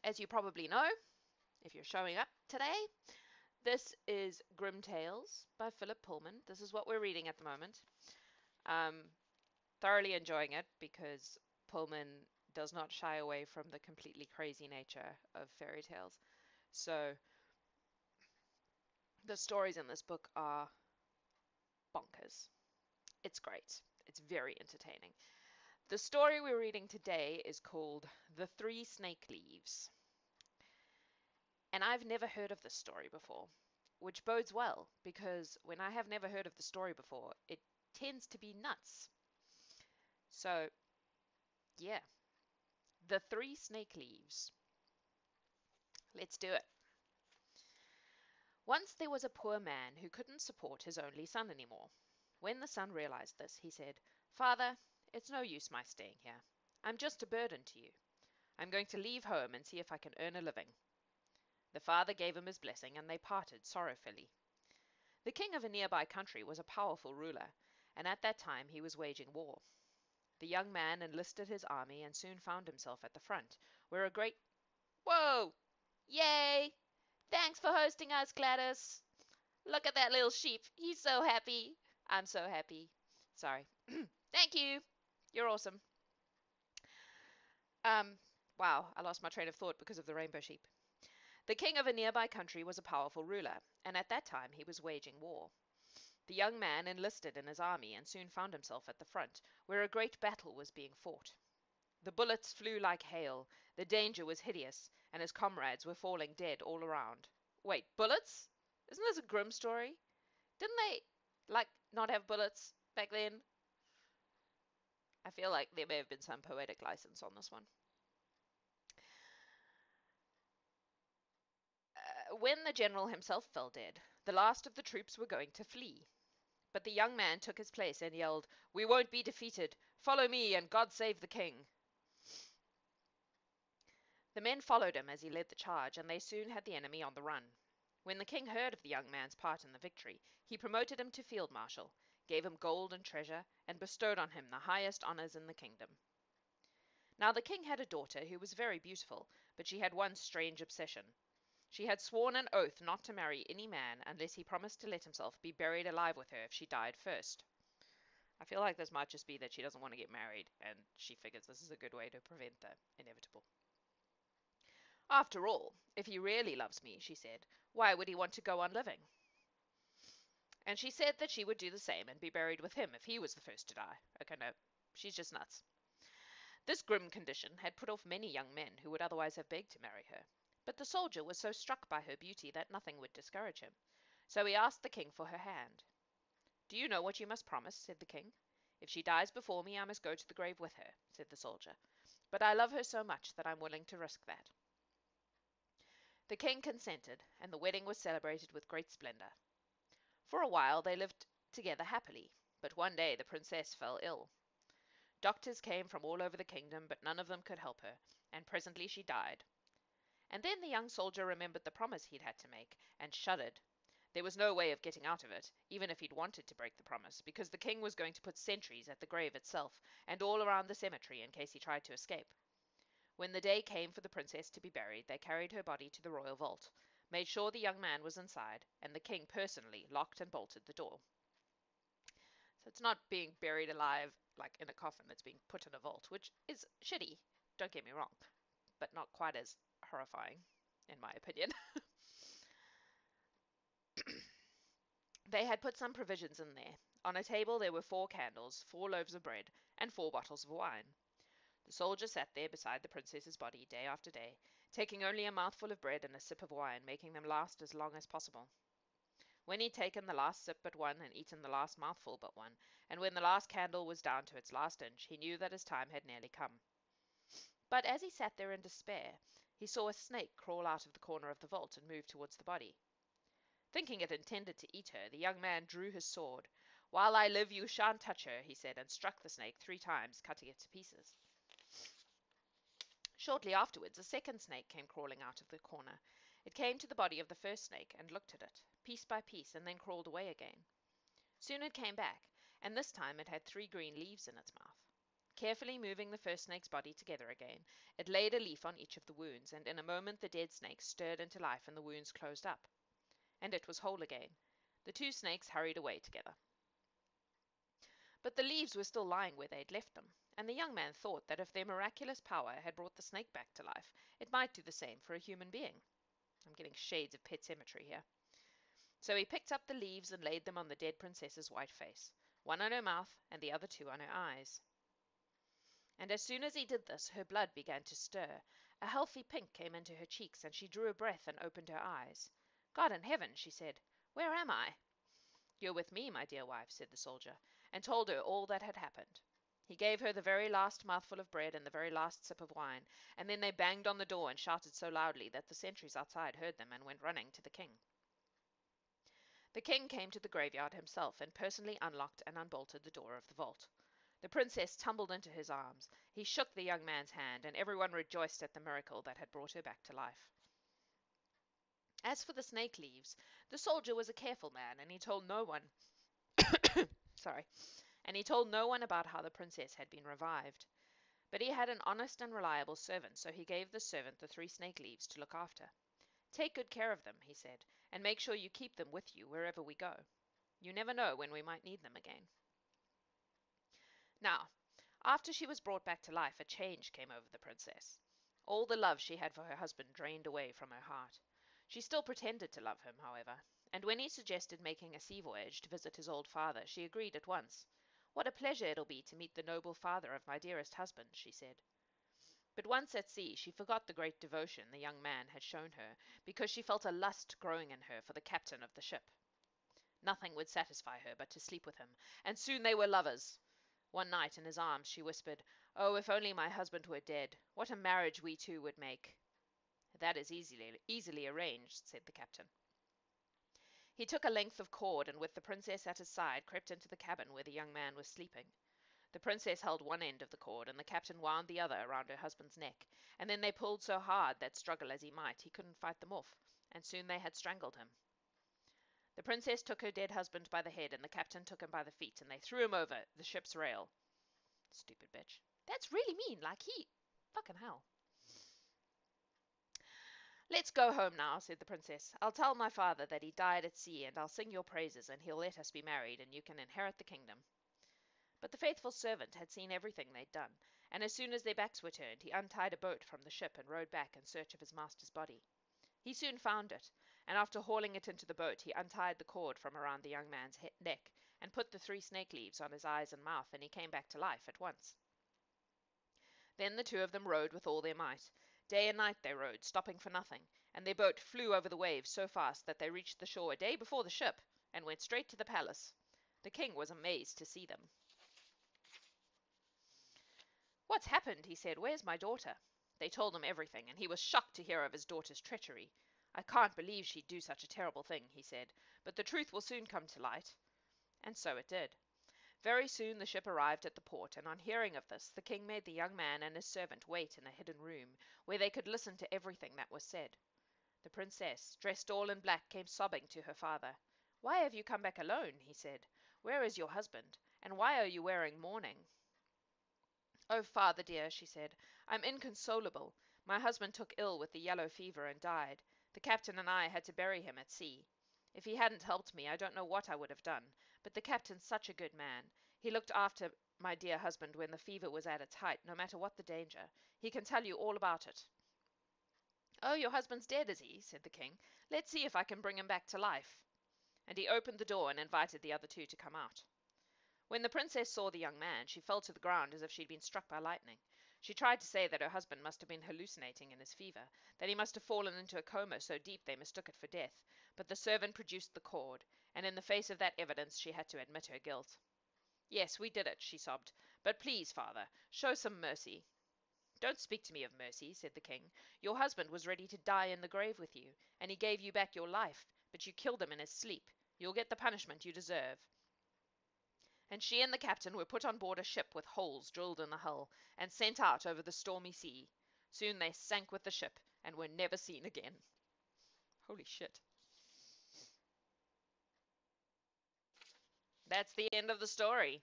As you probably know, if you're showing up today, this is Grim Tales by Philip Pullman. This is what we're reading at the moment. Thoroughly enjoying it because Pullman does not shy away from the completely crazy nature of fairy tales. So the stories in this book are bonkers. It's great. It's very entertaining. The story we're reading today is called The Three Snake Leaves. And I've never heard of this story before, which bodes well because when I have never heard of the story before, it tends to be nuts. So, yeah, The Three Snake Leaves. Let's do it. Once there was a poor man who couldn't support his only son anymore. When the son realized this, he said, "Father, it's no use my staying here. I'm just a burden to you. I'm going to leave home and see if I can earn a living." The father gave him his blessing, and they parted sorrowfully. The king of a nearby country was a powerful ruler, and at that time he was waging war. The young man enlisted his army and soon found himself at the front, where a great Whoa! Yay! Thanks for hosting us, Gladys. Look at that little sheep. He's so happy. I'm so happy. Sorry. Thank you. You're awesome. Um, wow, I lost my train of thought because of the rainbow sheep. The king of a nearby country was a powerful ruler, and at that time he was waging war. The young man enlisted in his army and soon found himself at the front, where a great battle was being fought. The bullets flew like hail, the danger was hideous, and his comrades were falling dead all around. Wait, bullets? Isn't this a grim story? Didn't they, not have bullets back then? I feel like there may have been some poetic license on this one. When the general himself fell dead, the last of the troops were going to flee. But the young man took his place and yelled, "We won't be defeated! Follow me, and God save the king!" The men followed him as he led the charge, and they soon had the enemy on the run. When the king heard of the young man's part in the victory, he promoted him to field marshal, gave him gold and treasure, and bestowed on him the highest honors in the kingdom. Now the king had a daughter who was very beautiful, but she had one strange obsession. She had sworn an oath not to marry any man unless he promised to let himself be buried alive with her if she died first. I feel like this might just be that she doesn't want to get married, and she figures this is a good way to prevent the inevitable. "After all, if he really loves me," she said, "why would he want to go on living?" And she said that she would do the same and be buried with him if he was the first to die. Okay, no, she's just nuts. This grim condition had put off many young men who would otherwise have begged to marry her. But the soldier was so struck by her beauty that nothing would discourage him. So he asked the king for her hand. "Do you know what you must promise?" said the king. "If she dies before me, I must go to the grave with her," said the soldier. "But I love her so much that I'm willing to risk that." The king consented, and the wedding was celebrated with great splendor. For a while they lived together happily, but one day the princess fell ill. Doctors came from all over the kingdom, but none of them could help her, and presently she died. And then the young soldier remembered the promise he'd had to make, and shuddered. There was no way of getting out of it, even if he'd wanted to break the promise, because the king was going to put sentries at the grave itself, and all around the cemetery in case he tried to escape. When the day came for the princess to be buried, they carried her body to the royal vault, made sure the young man was inside, and the king personally locked and bolted the door. So it's not being buried alive like in a coffin, it's being put in a vault, which is shitty, don't get me wrong, but not quite as horrifying, in my opinion. They had put some provisions in there. On a table there were 4 candles, 4 loaves of bread, and 4 bottles of wine. The soldier sat there beside the princess's body day after day, taking only a mouthful of bread and a sip of wine, making them last as long as possible. When he'd taken the last sip but one, and eaten the last mouthful but one, and when the last candle was down to its last inch, he knew that his time had nearly come. But as he sat there in despair, he saw a snake crawl out of the corner of the vault and move towards the body. Thinking it intended to eat her, the young man drew his sword. "While I live, you shan't touch her," he said, and struck the snake 3 times, cutting it to pieces. Shortly afterwards, a second snake came crawling out of the corner. It came to the body of the first snake and looked at it, piece by piece, and then crawled away again. Soon it came back, and this time it had 3 green leaves in its mouth. Carefully moving the first snake's body together again, it laid a leaf on each of the wounds, and in a moment the dead snake stirred into life and the wounds closed up. And it was whole again. The two snakes hurried away together. But the leaves were still lying where they had left them, and the young man thought that if their miraculous power had brought the snake back to life, it might do the same for a human being. I'm getting shades of Pet Sematary here. So he picked up the leaves and laid them on the dead princess's white face, one on her mouth and the other two on her eyes. And as soon as he did this, her blood began to stir. A healthy pink came into her cheeks, and she drew a breath and opened her eyes. God in heaven, she said, where am I? You're with me, my dear wife, said the soldier, and told her all that had happened. He gave her the very last mouthful of bread and the very last sip of wine, and then they banged on the door and shouted so loudly that the sentries outside heard them and went running to the king. The king came to the graveyard himself and personally unlocked and unbolted the door of the vault. The princess tumbled into his arms. He shook the young man's hand, and everyone rejoiced at the miracle that had brought her back to life. As for the snake leaves, the soldier was a careful man, and he told no one and he told no one about how the princess had been revived. But he had an honest and reliable servant, so he gave the servant the 3 snake leaves to look after. Take good care of them, he said, and make sure you keep them with you wherever we go. You never know when we might need them again. Now, after she was brought back to life, a change came over the princess. All the love she had for her husband drained away from her heart. She still pretended to love him, however, and when he suggested making a sea voyage to visit his old father, she agreed at once. What a pleasure it'll be to meet the noble father of my dearest husband, she said. But once at sea, she forgot the great devotion the young man had shown her, because she felt a lust growing in her for the captain of the ship. Nothing would satisfy her but to sleep with him, and soon they were lovers. One night in his arms she whispered, "Oh, if only my husband were dead, what a marriage we two would make!" "That is easily arranged," said the captain. He took a length of cord, and with the princess at his side, crept into the cabin where the young man was sleeping. The princess held one end of the cord, and the captain wound the other around her husband's neck, and then they pulled so hard that, struggle as he might, he couldn't fight them off, and soon they had strangled him. The princess took her dead husband by the head, and the captain took him by the feet, and they threw him over the ship's rail. Stupid bitch. That's really mean, like he... Fucking hell. "Let's go home now," said the princess. "I'll tell my father that he died at sea, and I'll sing your praises, and he'll let us be married, and you can inherit the kingdom." But the faithful servant had seen everything they'd done, and as soon as their backs were turned, he untied a boat from the ship and rowed back in search of his master's body. He soon found it, and after hauling it into the boat, he untied the cord from around the young man's neck and put the 3 snake leaves on his eyes and mouth, and he came back to life at once. Then the two of them rowed with all their might. Day and night they rowed, stopping for nothing, and their boat flew over the waves so fast that they reached the shore a day before the ship, and went straight to the palace. The king was amazed to see them. "What's happened?" he said. "Where's my daughter?" They told him everything, and he was shocked to hear of his daughter's treachery. "I can't believe she'd do such a terrible thing," he said, "but the truth will soon come to light." And so it did. Very soon the ship arrived at the port, and on hearing of this, the king made the young man and his servant wait in a hidden room, where they could listen to everything that was said. The princess, dressed all in black, came sobbing to her father. "Why have you come back alone?" he said. "Where is your husband? And why are you wearing mourning?" "Oh, father dear," she said, "I'm inconsolable. My husband took ill with the yellow fever and died. The captain and I had to bury him at sea. If he hadn't helped me, I don't know what I would have done. But the captain's such a good man. He looked after my dear husband when the fever was at its height, no matter what the danger. He can tell you all about it." "Oh, your husband's dead, is he?" said the king. "Let's see if I can bring him back to life." And he opened the door and invited the other two to come out. When the princess saw the young man, she fell to the ground as if she'd been struck by lightning. She tried to say that her husband must have been hallucinating in his fever, that he must have fallen into a coma so deep they mistook it for death, but the servant produced the cord, and in the face of that evidence she had to admit her guilt. "Yes, we did it," she sobbed, "but please, father, show some mercy." "Don't speak to me of mercy," said the king. "Your husband was ready to die in the grave with you, and he gave you back your life, but you killed him in his sleep. You'll get the punishment you deserve." And she and the captain were put on board a ship with holes drilled in the hull, and sent out over the stormy sea. Soon they sank with the ship, and were never seen again. Holy shit. That's the end of the story.